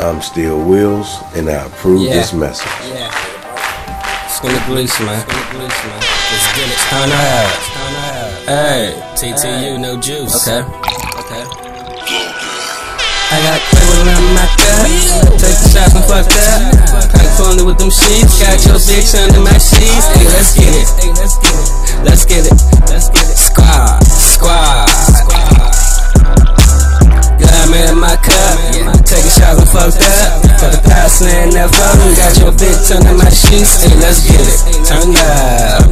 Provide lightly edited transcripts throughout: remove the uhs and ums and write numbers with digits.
I'm still Wills, and I approve this message. Yeah. Skin the grease, man. Let's get it. Turn up. Hey, TTU, no juice. Okay. I got Quavo in my cup. Take the shots and fuck up. I'm calling with them sheets. Got your bitch under my sheets. Hey, let's get it. Let's get it. Squad. Got me in my cup. Take a shot and fuck up. Got the pass in that phone. Got your bitch under my sheets. Hey, let's get it. Turn up.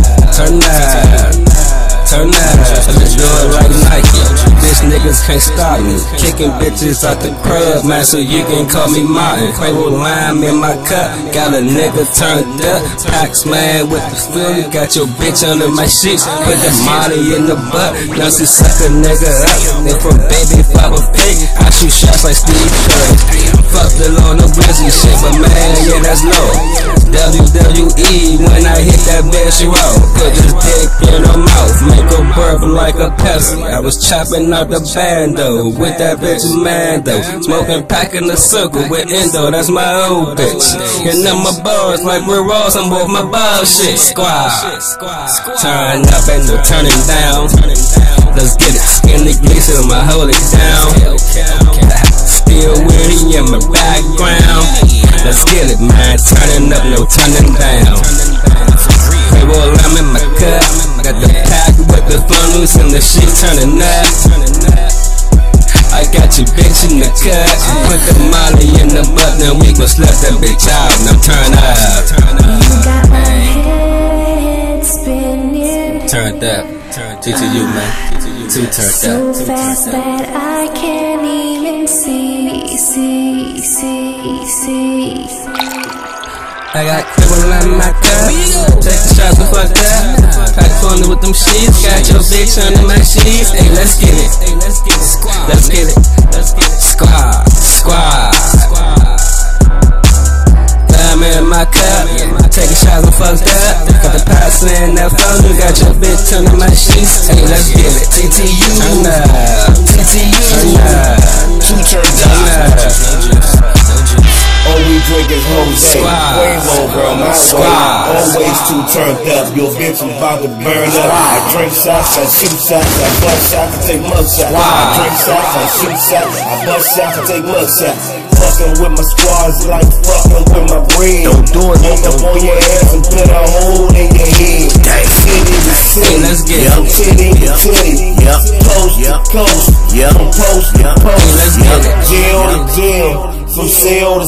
Let's do it like Nike. Bitch niggas can't stop me. Kicking bitches out the crib, man, so you can call me Martin. Quavo lime in my cup. Got a nigga turned up. Packs, man, with the Philly. Got your bitch under my sheets. Put the Molly in the butt. Now she suck a nigga up. And from baby, pop a pig. I shoot shots like Steve Curry. Fuck the law, no Grizzly shit, but man, yeah, that's low. WWE, when I hit that bitch, you out. Put this dick in her mouth, make her burp like a Pepsi. I was chopping out the bando with that bitch Mando. Smoking pack in the circle with Endo, that's my old bitch. And then my bars like Rick Ross, I'm off my bullshit. Squad. Turn up, ain't no turning down. Let's get it. Skin the grease, I'ma hold it down. Still weary in my background. Let's get it, man. Turning up, no turning down. Quavo lime in my cup. Got the pack with the funnels and the shit turning up. I got your bitch in the cut. Put the Molly in the butt, then we gon' slap that bitch out. Now turn up. You got my head spinning. Turned up. TTU, man. Too turned up. So fast that I can't even see. I got Quavo in my cup. Take the shots and fuck up. Pack corner with them sheets. Got your bitch under my sheets. Hey, let's get it. Squad. I'm in my cup. Take a shot and fuck up. Got the pass in that phone. You got your bitch under my sheets. Hey, let's get it. TTU. Turn up. All we drink is Jose, Quavo, bro, my way. Always too turned up, your bitch is about to burn up. I drink shots, I shoot shots, I bust shots, I take mug shots. I drink shots, I shoot shots, I bust shots, I take mug shots. Fucking with my squad is like fucking with my bread. Don't do it, Walk up on your ass and put a hole in your head. City to city, Let's get it. city to city, post to post, from post to post, Let's get it. jail to jail, from cell to